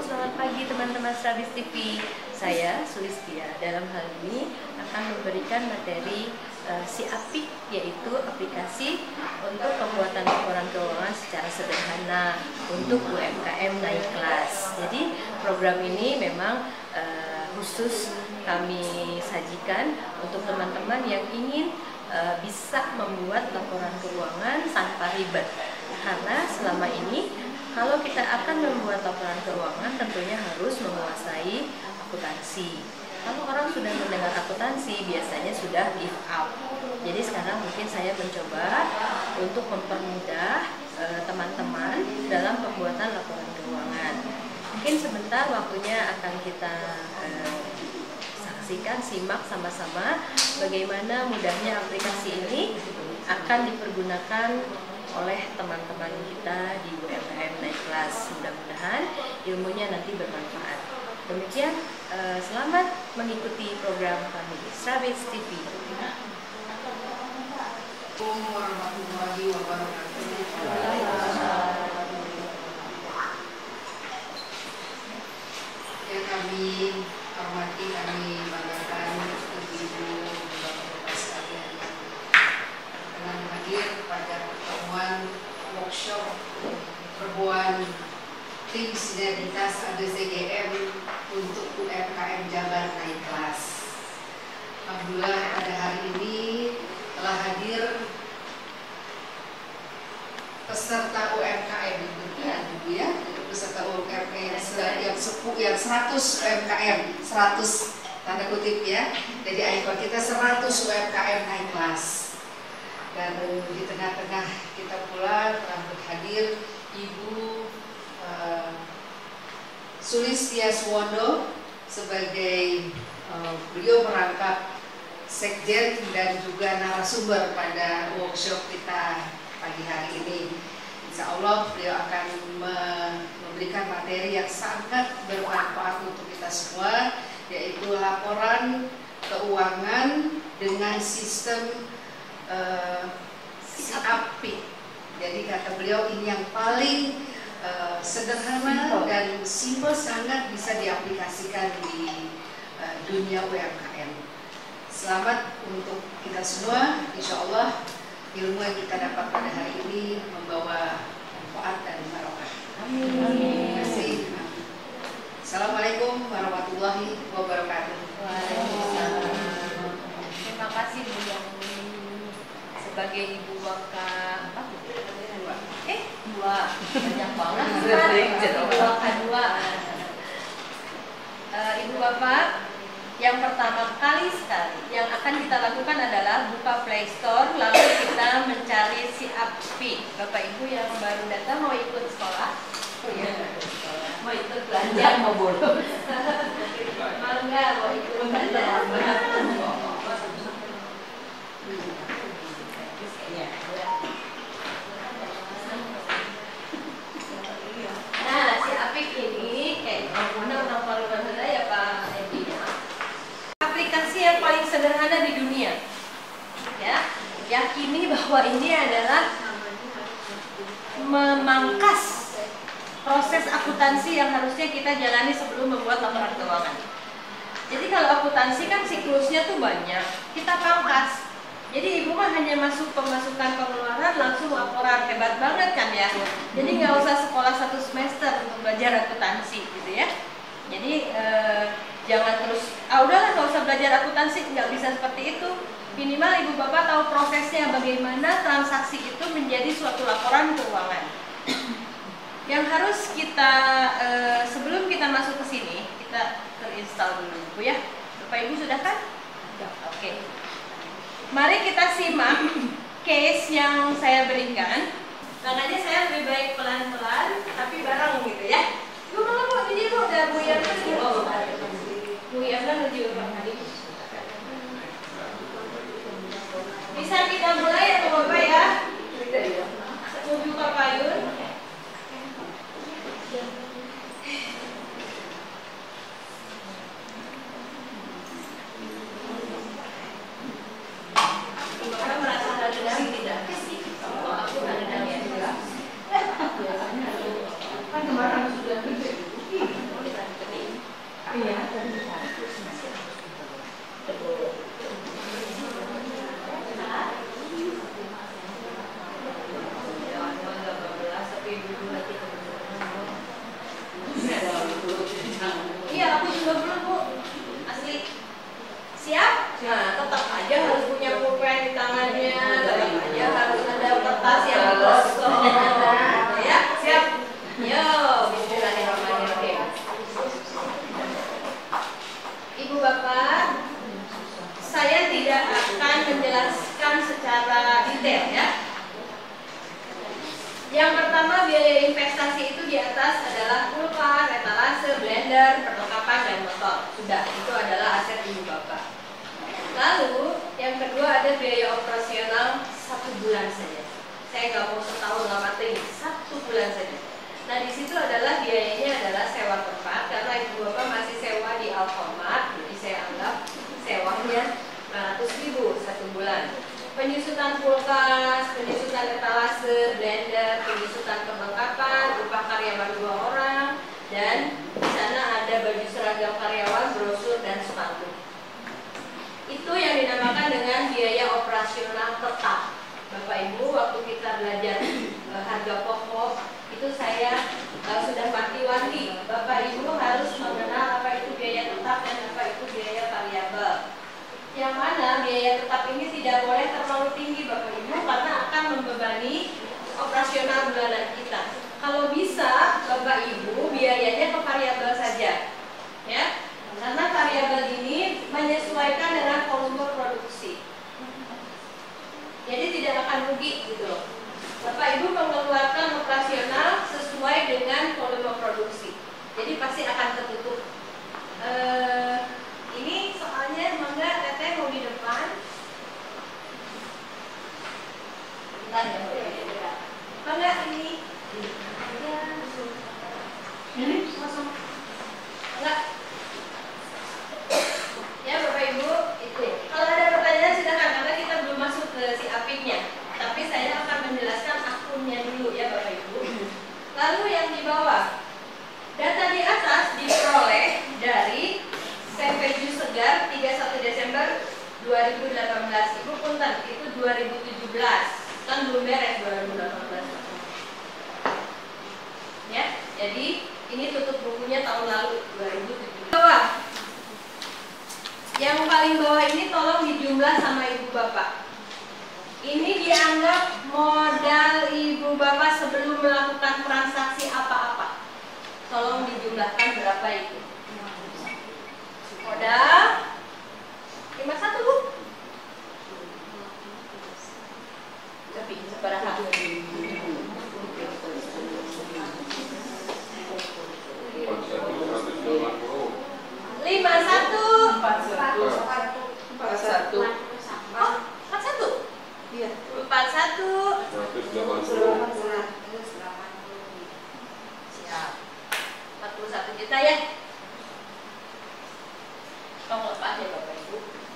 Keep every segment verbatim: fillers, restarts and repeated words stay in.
selamat pagi teman-teman Srabis T V. Saya Sulistia dalam hal ini akan memberikan materi uh, si Apik, yaitu aplikasi untuk pembuatan laporan keuangan secara sederhana untuk U M K M naik kelas. Jadi program ini memang uh, khusus kami sajikan untuk teman-teman yang ingin uh, bisa membuat laporan keuangan tanpa ribet. Karena selama ini kalau kita akan membuat laporan keuangan tentunya harus menguasai akuntansi. Kalau orang sudah mendengar akuntansi biasanya sudah give up. Jadi sekarang mungkin saya mencoba untuk mempermudah teman-teman e, dalam pembuatan laporan keuangan. Mungkin sebentar waktunya akan kita e, saksikan, simak sama-sama bagaimana mudahnya aplikasi ini akan dipergunakan oleh teman-teman kita di U M K M naik kelas. Mudah-mudahan ilmunya nanti bermanfaat. Demikian, eh, selamat mengikuti program kami Srabis T V. Assalamualaikum warahmatullahi wabarakatuh. Yang kami hormati, kami banggakan ibu-ibu bapak-bapak sekalian dengan hadir pada pertemuan workshop perempuan tim sinergitas A B C G M untuk U M K M Jabar naik kelas. Alhamdulillah pada hari ini telah hadir peserta U M K M ya, ya, peserta U M K M yang sepuluh, yang seratus U M K M, seratus tanda kutip ya. Jadi akhirnya kita seratus U M K M naik kelas. Dan di tengah-tengah kita pula telah berhadir Ibu uh, Sulistia Suwondo sebagai uh, beliau merangkap sekjen dan juga narasumber pada workshop kita pagi hari ini. Insya Allah beliau akan memberikan materi yang sangat bermanfaat untuk kita semua, yaitu laporan keuangan dengan sistem Uh, si Apik. Jadi kata beliau ini yang paling uh, sederhana simple. Dan simple, sangat bisa diaplikasikan di uh, dunia U M K M. Selamat untuk kita semua. Insya Allah ilmu yang kita dapat pada hari ini membawa manfaat dan barokah. Amin. Terima kasih. Assalamualaikum warahmatullahi wabarakatuh. Waalaikumsalam. Terima kasih Bu yang sebagai ibu bapak apa? Dua. Eh dua banyak banget. Ibu bapak dua. Uh, ibu bapak, yang pertama kali sekali yang akan kita lakukan adalah buka Play Store, lalu kita mencari si Apik. Bapak ibu yang baru datang mau ikut sekolah? Oh iya. Mau ikut belajar? Mau bolos? Mau nggak mau ikut belajar? Nah, si Apik ini kayak mana orang Paluman saja ya Pak Edi. Aplikasi yang paling sederhana di dunia. Ya, yakini bahwa ini adalah memangkas proses akuntansi yang harusnya kita jalani sebelum membuat laporan keuangan. Jadi kalau akuntansi kan siklusnya tuh banyak, kita pangkas. Jadi ibu mah hanya masuk pemasukan pengeluaran langsung laporan, hebat banget kan ya. Jadi nggak usah sekolah satu semester untuk belajar akuntansi gitu ya. Jadi eh, jangan terus, ah udahlah nggak usah belajar akuntansi, nggak bisa seperti itu. Minimal ibu bapak tahu prosesnya bagaimana transaksi itu menjadi suatu laporan keuangan. Yang harus kita eh, sebelum kita masuk ke sini kita terinstall dulu bu ya. Bapak ibu sudah kan? Sudah. Oke. Okay. Mari kita simak case yang saya berikan. Makanya saya lebih baik pelan-pelan, tapi bareng gitu ya. Ibu mana bu? Jadi bu udah Bu Yana di bawah. Bu Yana menuju Bapak tadi. Bisa kita mulai ya Bapak ya? Mau buka payung. Bapak merasa ada tidak? Oh, aku ada yang kan kemarin sudah Iya, aku juga belum, Bu. Asli. Siap? Nah, tetap aja harus punya pulpen di tangannya, tetap aja harus ada kertas yang kosong. Ya, siap? Yo, bismillahirrahmanirrahim. Ibu Bapak, saya tidak akan menjelaskan secara detail ya. Yang pertama, biaya investasi itu di atas adalah kulkas, etalase, blender, perlengkapan, dan motor. Sudah, itu adalah aset ibu bapak. Lalu, yang kedua ada biaya operasional satu bulan saja. Saya nggak mau setahun lamatin, satu bulan saja. Nah, di situ adalah biayanya adalah sewa tempat, karena ibu bapak masih sewa di Alfamart, jadi saya anggap sewanya lima ratus ribu satu bulan. Penyusutan kulkas, penyusutan etalase, blender, penyusutan perlengkapan, upah karyawan dua orang, dan di sana ada baju seragam karyawan, brosur, dan sepatu. Itu yang dinamakan dengan biaya operasional tetap. Bapak Ibu, waktu kita belajar e, harga pokok, itu saya e, sudah wanti-wanti. Bapak Ibu harus mengenal apa itu biaya tetap dan apa itu biaya variabel. Yang mana biaya tetap ini tidak boleh terlalu tinggi Bapak Ibu, karena akan membebani operasional bulanan kita. Kalau bisa Bapak Ibu biayanya ke variabel saja, ya, karena variabel ini menyesuaikan dengan volume produksi. Jadi tidak akan rugi gitu loh. Bapak Ibu mengeluarkan operasional sesuai dengan volume produksi. Jadi pasti akan tertutup. Eh, Ini soalnya mangga teteh mau di depan. Bentar ya, mangga ini. Ini masuk. Enggak. Ya Bapak Ibu, itu. Kalau ada pertanyaan silakan, karena kita belum masuk ke si apiknya. Tapi saya akan menjelaskan akunnya dulu ya Bapak Ibu. Lalu yang di bawah, data di atas diperoleh dari tempe jus segar tiga puluh satu Desember dua ribu delapan belas. Ibu punten, itu dua ribu tujuh belas. Kan belum beres dua ribu delapan belas. Ya, jadi ini tutup bukunya tahun lalu dua ribu tujuh belas. Bawah. Yang paling bawah ini tolong dijumlah sama ibu bapak. Ini dianggap modal ibu bapak sebelum melakukan transaksi apa-apa. Tolong dijumlahkan berapa itu. Modal lima puluh satu Bu. Tapi seberapa? lima puluh satu empat puluh satu empat puluh satu. Oh, empat puluh satu? Iya. empat puluh satu siap. empat puluh satu juta ya. Tolong lepas ya Bapak Ibu.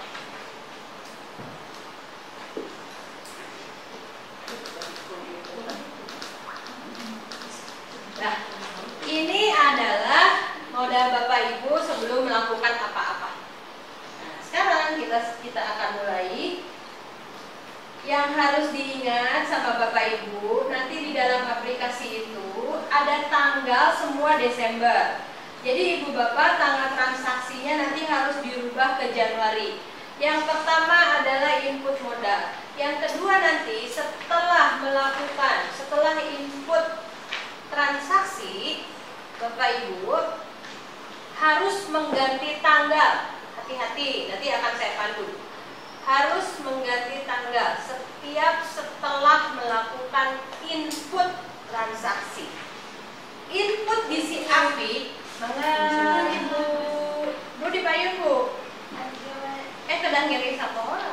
Nah, ini adalah modal Bapak Ibu sebelum melakukan apa-apa. Nah, sekarang kita kita akan mulai. Yang harus diingat sama Bapak Ibu, nanti di dalam aplikasi itu ada tanggal semua Desember. Jadi ibu bapak tanggal transaksinya nanti harus dirubah ke Januari. Yang pertama adalah input modal. Yang kedua nanti setelah melakukan, setelah input transaksi, Bapak Ibu harus mengganti tanggal. Hati-hati, nanti akan saya pandu. Harus mengganti tanggal setiap setelah melakukan input transaksi. Input di si Api. Mangga Ibu, Bu di payung Bu. Eh kedang ngirim satu orang.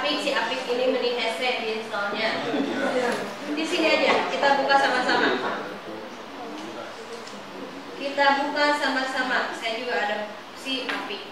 Apik, si Apik ini mending hese di installnya. Di sini aja, kita buka sama-sama. Kita buka sama-sama. Saya juga ada si Apik.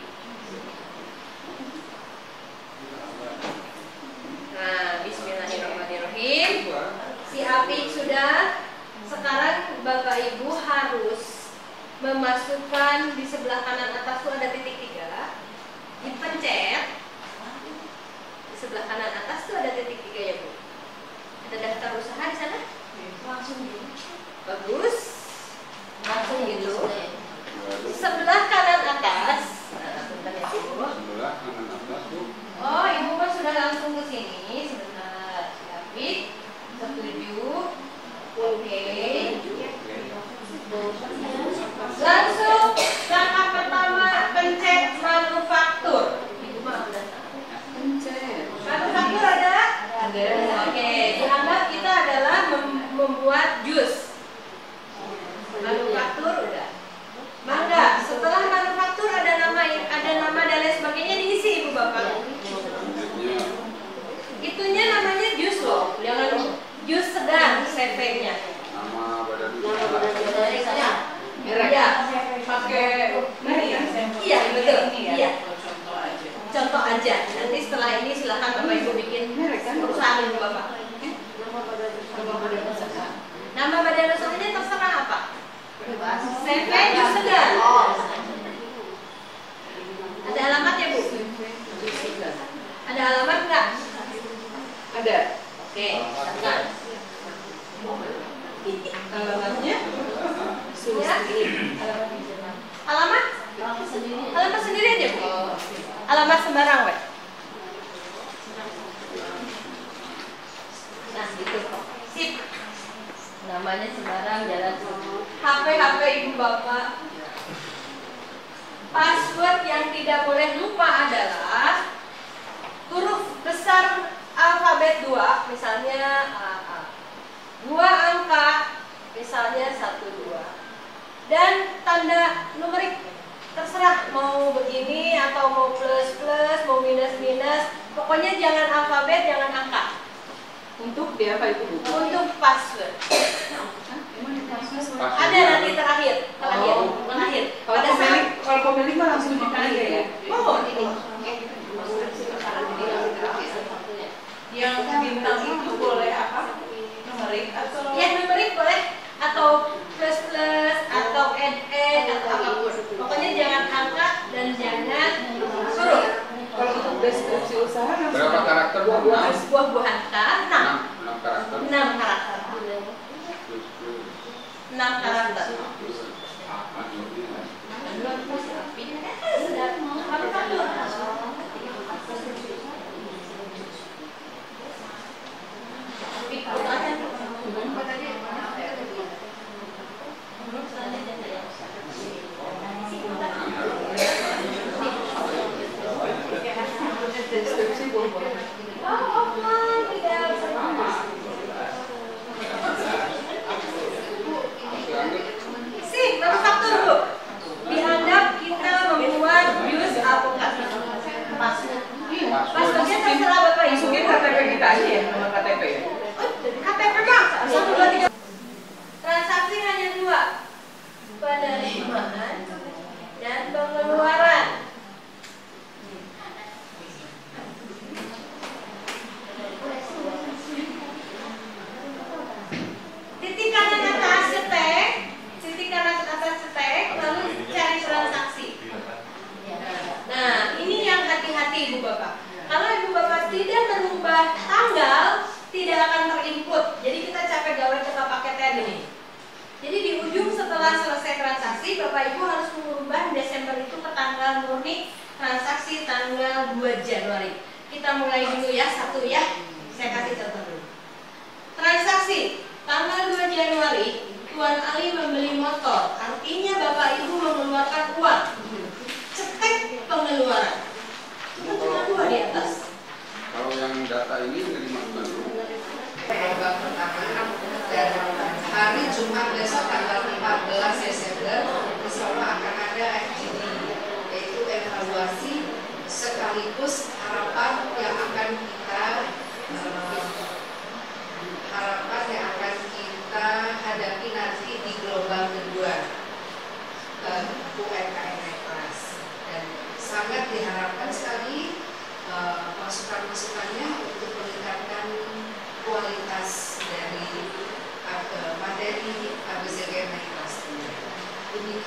Nah, bismillahirrahmanirrahim. Si Apik sudah. Sekarang Bapak Ibu harus memasukkan di sebelah kanan atas itu ada titik tiga. Dipencet. Di sebelah kanan atas itu ada titik tiga ya Bu. Ada daftar usaha di sana? Langsung gitu. Bagus. Langsung gitu. Sebelah kanan atas. Nah, bentar ya Bu. Sebelah kanan atas tuh. Oh, Ibu mah sudah langsung ke sini. Sebentar. Tapi setuju. Oke. Langsung langkah pertama pencet manufaktur. Ibu mah udah pencet. Manufaktur ada? Ada. Oke, dianggap kita adalah mem membuat jus. Manufaktur udah. Mangga. Setelah manufaktur ada nama ada nama dan lain sebagainya diisi Ibu Bapak. Itunya namanya jus loh. Jangan jus sedang C V-nya. Nama badan usaha. Iya, pakai iya betul. Iya. Contoh aja. Nanti setelah ini silakan Bapak Ibu bikin perusahaan Ibu Bapak. Nama badan usahanya terserah apa? C V jus sedang. Ada alamatnya Bu? Ada alamat nggak? Ada. Oke, silakan. Alamatnya Ya? Alamat? Alamat sendiri aja Bu. Alamat sembarang we. Nah gitu. Sip. Namanya sembarang jalan. H P H P Ibu Bapak. Password yang tidak boleh lupa adalah huruf besar alfabet dua, misalnya A A. Dua angka, misalnya satu dua. Dan tanda numerik terserah mau begini atau mau plus plus, mau minus minus. Pokoknya jangan alfabet, jangan angka. untuk dia apa itu Bu? Untuk password. Ada nanti terakhir, terakhir, Oh. terakhir. Kalau Pada pemilik, saat kalau pemilik mah langsung dipakai ya. oh ini. Yang bintang itu boleh apa? Numerik atau? Ya numerik boleh atau plus plus atau add add atau apapun. Pokoknya jangan angka dan jangan huruf. Kalau untuk deskripsi usaha langsung Berapa karakter Bu? Enam. Buah-buahan K enam. Enam karakter. Enam karakter. Enam karakter. deskripsi buah-buahan. Sip, manufaktur Bu. Dianggap kita membuat jus alpukat. Pas. Passwordnya terserah Bapak Ibu. Masukin K T P kita aja ya, nomor K T P ya. K T P Bang. Satu dua tiga. Transaksi hanya dua. Penerimaan dan pengeluaran. Titik kanan atas cetek, titik kanan atas cetek, lalu cari transaksi. Nah, ini yang hati-hati Ibu Bapak. Kalau Ibu Bapak tidak merubah tanggal, tidak akan terinput. Jadi kita capek gawe kita pakai tab ini. Jadi di ujung setelah selesai transaksi, Bapak Ibu harus mengubah Desember itu ke tanggal murni transaksi tanggal dua Januari. Kita mulai dulu ya, satu ya. Saya kasih contoh dulu. Transaksi tanggal dua Januari, Tuan Ali membeli motor. Artinya Bapak Ibu mengeluarkan uang. Cetek pengeluaran. Itu cuma dua di atas. Kalau yang data ini nerima baru. Babak pertama dan hari Jumat besok tanggal empat belas Desember insya Allah akan ada F G D, yaitu evaluasi sekaligus harapan yang akan kita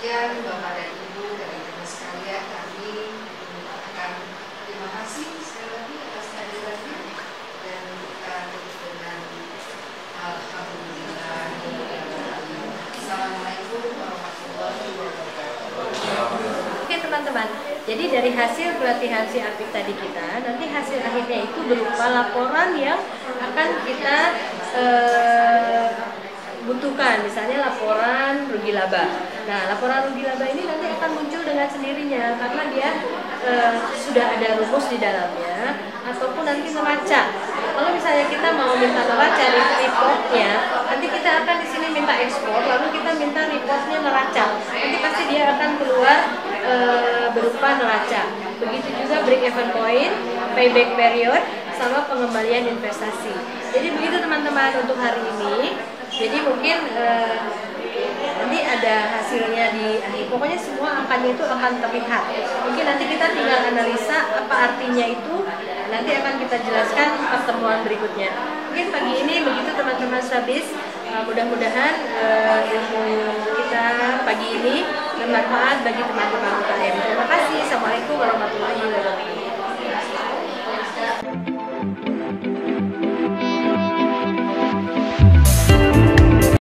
demikian Bapak dan Ibu dan teman sekalian, kami mengucapkan terima kasih sekali lagi atas kehadirannya dan kita tutup dengan alhamdulillah. Assalamualaikum warahmatullahi wabarakatuh. Oke teman-teman, jadi dari hasil pelatihan si Apik tadi kita, nanti hasil akhirnya itu berupa laporan yang akan kita eh, butuhkan, misalnya laporan rugi laba. Nah, laporan rugi laba ini nanti akan muncul dengan sendirinya karena dia eh, sudah ada rumus di dalamnya, ataupun nanti neraca. Kalau misalnya kita mau minta neraca di reportnya, nanti kita akan di sini minta ekspor, lalu kita minta reportnya neraca. Nanti pasti dia akan keluar e, berupa neraca. Begitu juga break even point, payback period, sama pengembalian investasi. Jadi begitu teman-teman untuk hari ini. Jadi mungkin e, nanti ada hasilnya di akhir. Pokoknya semua angkanya itu akan terlihat. Mungkin nanti kita tinggal analisa apa artinya itu. Nanti akan kita jelaskan pertemuan berikutnya. Mungkin pagi ini begitu teman-teman Strabis. Uh, mudah-mudahan uh, ilmu kita pagi ini bermanfaat bagi teman-teman U K M. Terima kasih. Assalamualaikum warahmatullahi wabarakatuh.